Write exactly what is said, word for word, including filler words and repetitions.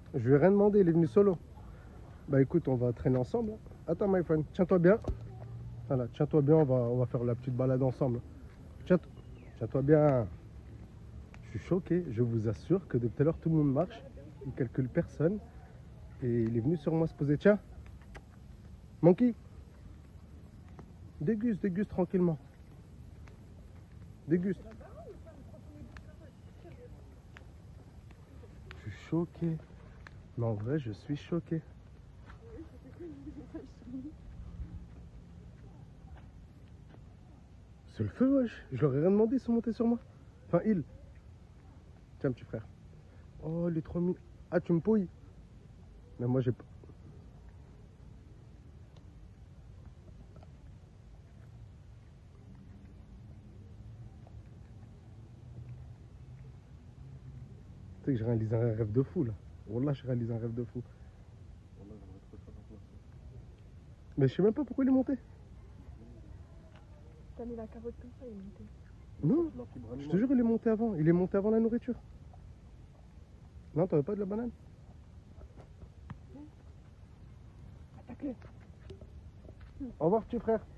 Je lui ai rien demandé, il est venu solo. Bah écoute, on va traîner ensemble. Attends, my friend, tiens-toi bien. Voilà, tiens-toi bien, on va, on va faire la petite balade ensemble. Tiens, tiens-toi bien. Je suis choqué, je vous assure que depuis tout à l'heure, tout le monde marche. Il calcule personne. Et il est venu sur moi se poser. Tiens, Monkey, déguste, déguste tranquillement. Déguste. Je suis choqué. Mais en vrai, je suis choqué. C'est le feu, wesh. Je leur ai rien demandé, ils sont montés sur moi. Enfin, il. Tiens, petit frère. Oh, les trois mille. Ah, tu me pouilles. Mais moi, j'ai pas. Tu sais que j'ai réalisé un rêve de fou, là. Wallah, j'ai réalisé un rêve de fou. Mais je sais même pas pourquoi il est monté. T'as mis la carotte comme ça, il est monté. Non, je te jure, il est monté avant. Il est monté avant la nourriture. Non, t'avais pas de la banane? Attaque-le. Au revoir, petit frère.